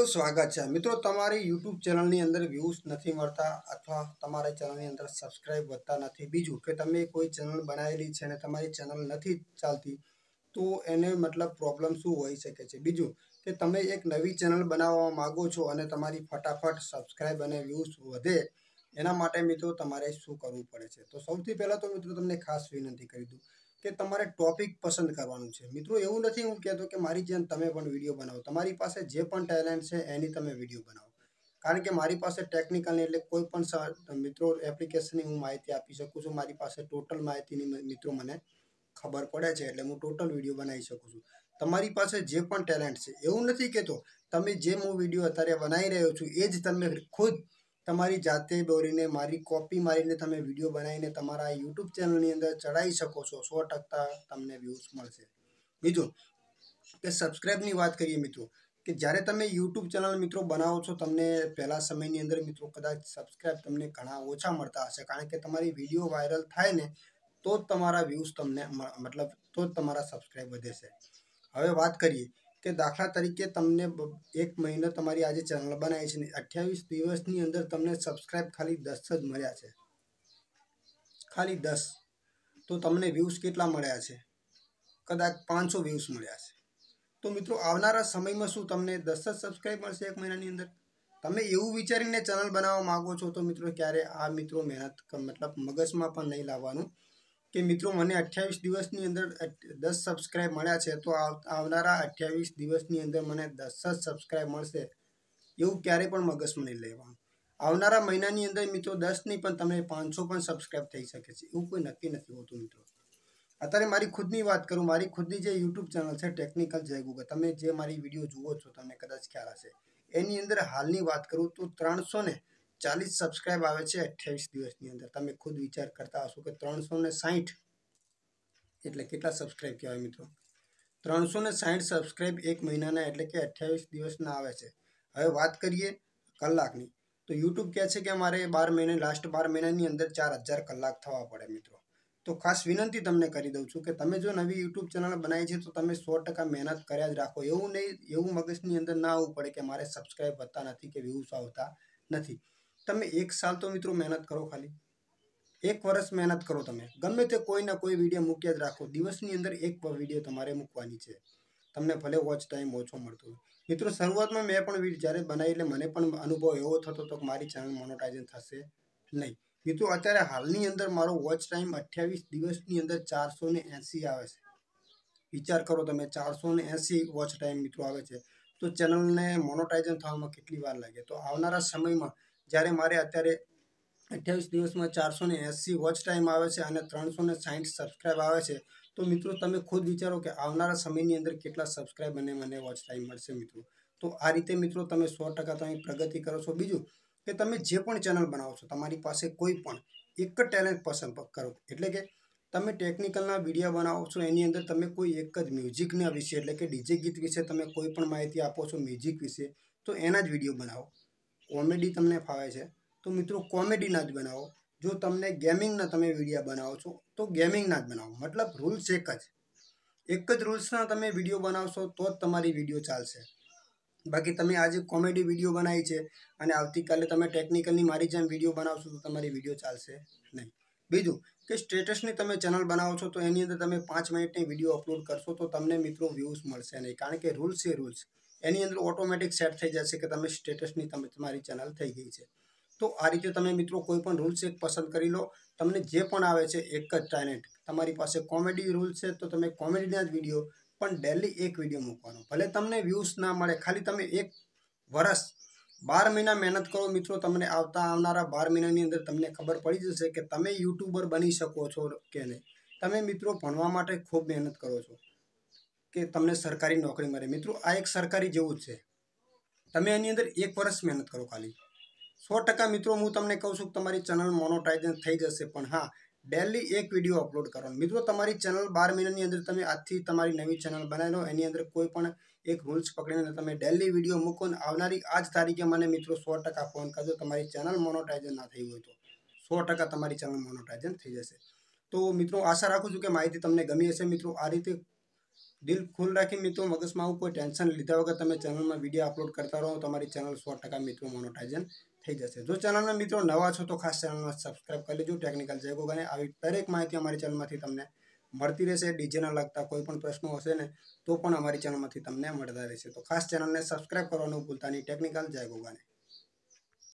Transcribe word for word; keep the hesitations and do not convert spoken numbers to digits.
स्वागत है मित्रों तमारी यूट्यूब चैनल नी अंदर व्यूज नहीं मळता अथवा तमारे चैनल नी अंदर सब्सक्राइब વધતા નથી। बीजू के तमे कोई चैनल बनायेली छे ने तमारी चैनल नहीं चालती तो एने मतलब प्रॉब्लम शुं होई शके छे। बीजू के तमे एक नवी चैनल बनाववा मांगो छो अने तमारी फटाफट सब्सक्राइब अने व्यूज वधे एना माटे मित्रों तमारे शुं करवुं पड़े छे। तो सौथी पहेला तो मित्रों तमने खास विनंती करी दूं के तमारे टॉपिक पसंद करवानुं छे। मित्रों एवुं नथी हुं कहेतो के मारी जेम तमे पण विडियो बनावो, तमारी पासे जे पण टेलेंट छे एनी तमे विडियो बनावो। कारण के मारी पासे टेक्निकल एटले कोई पण मित्रों एप्लिकेशन हुं माहिती आपी शकું છું। मारी पासे टोटल माहितीनी मित्रों मने खबर पड़े छे એટલે હું टोटल विडियो बनावी શકું છું। तमारी पासे जे पण टेलेंट छे एवुं नथी कहेतो तमे जे હું विडियो अत्यारे बनावी रह्यो છું ए ज तमे खुद तमारी जाते दौरीने मारी कॉपी मारीने तमे विडियो बनावीने तमारा यूट्यूब चेनलनी अंदर चढ़ावी शको छो। सौ टका तमने व्यूज मळशे। बीजू के सब्सक्राइबनी वात करीए मित्रों के ज्यारे तमे यूट्यूब चेनल मित्रों बनावो छो तमने पहला समयनी अंदर मित्रों कदाच सब्सक्राइब तमने घणा ओछा मळता हशे। कारण के तमारी विडियो वायरल थाय ने तो ज तमारा व्यूज तमने मतलब तो ज तमारा सब्सक्राइब वधे छे। हवे वात करीए के दाखला तरीके तमने एक महीना तमारी आज चेनल बनावी छे अठावीस दिवसनी अंदर तमने सब्सक्राइब खाली दस ज मळ्या छे, खाली दस। तो तमने व्यूज केटला मळ्या छे? कदाच पांच सौ व्यूज मळ्या छे। तो मित्रों आवनारा समय में शुं तमने दस ज सब्सक्राइब मळशे एक महीनानी अंदर? तमे एवुं विचारीने चेनल बनाववा मांगो छो तो मित्रों क्यारे आ मित्रों मेहनत मतलब मगजमां पण नहीं लाववानुं के मित्रों मने अठावीस दिवसनी अंदर दस सब्सक्राइब मळ्या छे तो आवनारा अठावीस दिवसनी अंदर मने दस ज सब्सक्राइब मळशे एवुं क्यारे पण मगजमां नहीं लेवानुं। आवनारा महीनानी अंदर मित्रों दस नहीं पण तमने पांच सौ पण सब्सक्राइब थई शके छे एवुं कोई नक्की नथी होतुं। मित्रों अत्यारे मारी खुदनी वात करूं, मारी खुदनी जे यूट्यूब चेनल छे टेक्निकल जय गूगल तमे जे मारी विडियो जुओ छो तमने कदाच ख्याल हशे एनी अंदर हालनी वात करूं तो त्रण सौ ने चालीस सब्सक्राइब आवे छे अठावीस दिवसनी अंदर। तमे खुद विचार करता हशो के त्रण सौ ने साठ एटले केटला सब्सक्राइब कहेवाय मित्रों? त्रण सौ ने साठ सब्सक्राइब एक महीनाना एटले के अठावीस दिवसना आवे छे। हवे वात करीए कलाकनी तो यूट्यूब कहे छे के अमारे बार महीने लास्ट बार महीनानी अंदर चार हज़ार कलाक थवा पड़े। मित्रों तो खास विनंती तमने करी दऊं छुं के तमे जो नवी यूट्यूब चेनल बनावी छे तो तमे सौ टका मेहनत कर्या ज राखो। एवुं नहीं एवुं मगजनी अंदर ना आववुं पड़े के मारे सब्सक्राइब वधता नथी के व्यूज आवता नथी। तमे एक साल तो मित्रों मेहनत करो, खाली एक वर्ष मेहनत करो, तमे गमे ते कोई ना कोई विडियो मूक्या ज राखो। दिवसनी अंदर एक विडियो तमारे मूकवानी छे। तमने भले वॉच टाइम ओछो मळतो होय। मित्रों शरूआत में मैं पण ज्यारे बनावी એટલે મને પણ અનુભવ એવો થતો હતો કે મારી ચેનલ મોનેટાઇઝેશન થશે નહીં। मित्रों અત્યારે હાલની અંદર મારો વોચ ટાઈમ अट्ठाईस દિવસની અંદર चार सौ अस्सी આવે છે। વિચાર કરો તમે चार सौ अस्सी વોચ ટાઈમ मित्रों આવે છે તો ચેનલને મોનેટાઇઝેશન થવામાં કેટલી વાર લાગે। તો આવનારા સમયમાં જ્યારે મારે અત્યારે अट्ठाईस દિવસમાં चार सौ अस्सी વોચ ટાઈમ આવે છે અને ત્રણ सौ साठ સબસ્ક્રાઇબ આવે છે तो मित्रों तमे खुद विचारो कि आवनारा समयनी अंदर केटला सब्सक्राइब अने मने वॉच टाइम मळशे। मित्रों तो आ रीते मित्रों तमे सौ टका तमे प्रगति करो छो। बीजू के तमे जे पण चेनल बनावो छो तमारी पासे कोई पण एक टेलेंट पसंद करो एटले के तमे टेक्निकलना विडियो बनावो छो एनी अंदर तमे कोई एक ज म्यूजिकना विषय एटले के डीजे गीत विषय तमे कोई पण माहिती आपो छो म्यूजिक विषय तो एना ज विडियो बनावो। कॉमेडी तमने फावे छे तो मित्रों कॉमेडीना ज बनावो। जो तमने गेमिंगना तमे विडियो बनावो छो तो गेमिंगना ज बनावो। मतलब रूल्स एक ज एक ज रूल्सना तमे विडियो बनावशो तो ज तमारी विडियो चालशे। बाकी तमे आज कॉमेडी विडियो बनावी छे अने आवतीकाले तमे टेक्निकलनी मारी जेम विडियो बनावशो तो तमारी विडियो चालशे नहीं। बीजू के स्टेटसनी तमे चेनल बनावो छो तो एनी अंदर तमे पांच मिनिटनी विडियो अपलोड करशो तो तमने मित्रों व्यूज मळशे नहीं। कारण के रूल्स ए रूल्स एनी अंदर ऑटोमेटिक सेट थई जशे के तमे स्टेटसनी तमे तमारी चेनल थई गई छे। तो आ रीते तमे मित्रों कोई पण रूल्स एक पसंद करी लो। तमने जे पण आवे छे एक ज टेलेंट तमारी पासे कॉमेडी रूल्स है तो तमे कॉमेडीना ज विडियो पण डेली एक विडियो मूकवानो। भले तमने व्यूज ना मळे, खाली तमे एक वर्ष बार महीना मेहनत करो मित्रों तमने आवता आवनारा बार महीनानी अंदर तमने खबर पड़ी जशे के तमे यूट्यूबर बनी शको छो के नहीं। तमे मित्रों भणवा माटे खूब मेहनत करो छो के तमने सरकारी नौकरी मळे। मित्रों आ एक सरकारी जेवुं ज छे। तमे एनी अंदर एक वर्ष मेहनत करो खाली सौ टका। मित्रों हूँ तमने कहूं छुं तमारी चेनल मोनेटाइजेशन थई जशे पण हाँ डेली एक विडियो अपलोड करो। मित्रों तमारी चेनल बार महीनानी अंदर तमे आजथी तमारी नवी चेनल बनावी लो एनी अंदर कोई पण एक रूल्स पकड़ीने तमे डेली विडियो मूको ने आवनारी आज तारीखे मने मित्रों सौ टका फोन करजो। तमारी चेनल मोनेटाइजेशन ना थई होय तो सौ टका तमारी चेनल मोनेटाइजेशन थई जशे। तो मित्रों आशा राखुं छुं के माहिती तमने गमी हशे। मित्रों आ रीते દિલ ખુલ રાખી મિત્રો, મગજમાં આવું કોઈ ટેન્શન લીધા વગર તમે ચેનલમાં વિડીયો અપલોડ કરતા રહો, તમારી ચેનલ સો ટકા મિત્રો મોનોટાઇઝન થઈ જશે। જો ચેનલના મિત્રો નવા છો તો ખાસ ચેનલમાં સબસ્ક્રાઇબ કરી લેજો। ટેકનિકલ જય ગોગાને આવી દરેક માહિતી અમારી ચેનલમાંથી તમને મળતી રહેશે। ડીજેના લગતા કોઈ પણ પ્રશ્નો હશે ને તો પણ અમારી ચેનલમાંથી તમને મળતા રહેશે। તો ખાસ ચેનલને સબસ્ક્રાઇબ કરવાનું ભૂલતા નહીં। ટેકનિકલ જય ગોગાને।